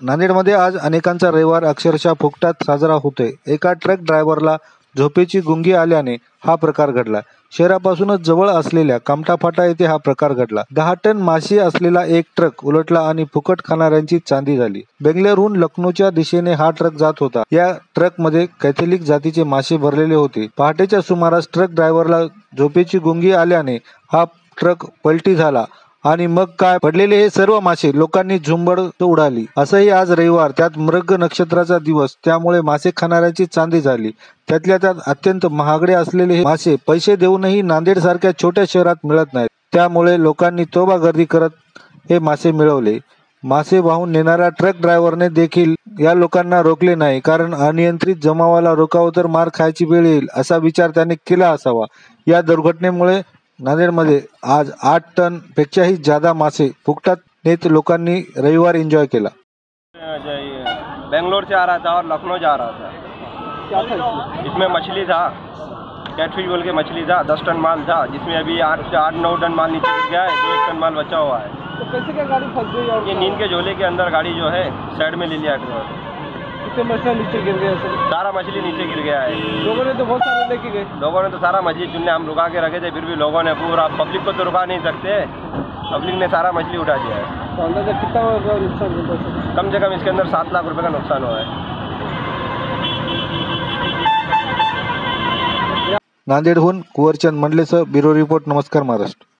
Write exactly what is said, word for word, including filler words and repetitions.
नांदेडमध्ये आज अनेकांचा रविवार अक्षरशः फुकटात साजरा होतोय। एका ट्रक ड्रायव्हरला झोपेची गुंगी आल्याने हा प्रकार घडला। शहरापासूनच जवळ असलेल्या कामठा फाटा येथे हा प्रकार घडला। दहा टन मासे असलेला एक ट्रक उलटला आणि फुकट खाणाऱ्यांची चांदी झाली। बेंगलोरहून लखनौच्या दिशेने हा ट्रक जात होता। या ट्रकमध्ये कॅथलिक जातीचे मासे भरलेले होते। पहाटेच्या सुमारास ट्रक ड्रायव्हरला झोपेची गुंगी आल्याने हा ट्रक पलटी झाला आणि मग काय पडलेले हे सर्व मासे लोकांनी झुंबड उडाली। असंही आज रविवार, त्यात मृग नक्षत्राचा दिवस, त्यामुळे मासे खाणाऱ्यांची चांदी झाली। त्यातल्या त्यात अत्यंत महागडे असलेले हे मासे पैसे देऊनही नांदेड सारख्या छोट्या शहरात मिळत नाहीत। त्यामुळे लोकांनी तोबा गर्दी करत हे मासे मिळवले। मासे वाहून नेणाऱ्या ट्रक ड्रायव्हरने देखील या लोकांना रोखले नाही, कारण अनियंत्रित जमावाला रोखावं तर मार खायची वेळ येईल असा विचार त्याने केला असावा। या दुर्घटनेमुळे नांदेडमध्ये आज आठ टन पेक्षाही ज्यादा मासे फुकटात नेत लोकांनी रविवार एंजॉय केला। बेंगलोर से आ रहा था और लखनऊ जा रहा था। क्या था इसमें? इसमें मछली था, कैटफिश बोल के मछली था, दस टन माल था, जिसमें अभी आठ आठ नौ टन माल नीचे गिर गया है, दो एक टन माल बचा हुआ है। तो कैसे क्या गाड़ी फंस गई? और ये नींद के झोले के अंदर गाड़ी जो है साइड में ले लिया ड्राइवर। कितने मछलियाँ नीचे गिर गए? सर सारा मछली नीचे गिर गया है। लोगों ने तो बहुत सारे लेके गए। लोगों ने तो सारा मछली चुनने हम रुका के रखे थे, फिर भी लोगों ने पूरा, पब्लिक को तो रुका नहीं सकते, पब्लिक ने सारा मछली उठा दिया है। तो अंदाजा कितना होगा नुकसान होगा सर? कम से कम इसके अंदर सात लाख रुपए का नुकसान हुआ है। नांदेडहून कुंवरचंद मंडलेसह ब्युरो रिपोर्ट, नमस्कार महाराष्ट्र।